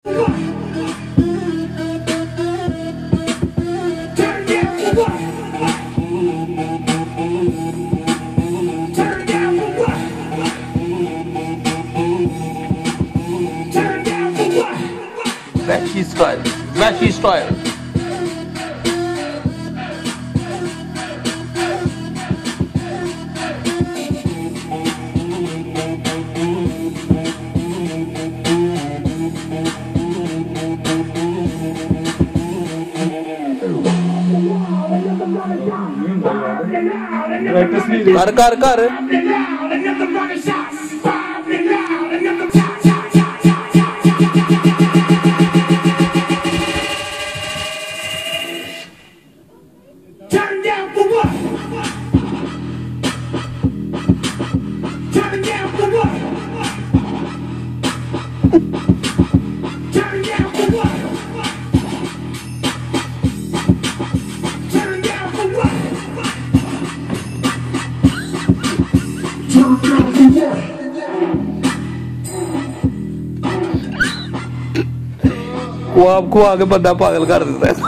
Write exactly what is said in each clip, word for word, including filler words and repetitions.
Flashy style, flashy style. कर कर कर वो आपको आगे बंदा पागल कर देता है।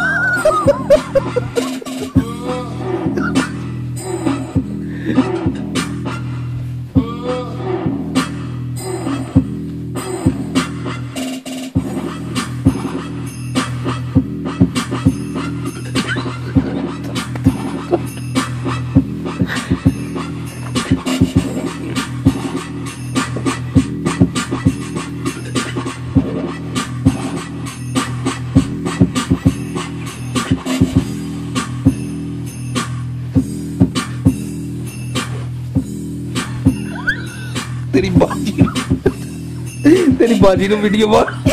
तेरी बाजी तेरी बाजी नु वीडियो मार।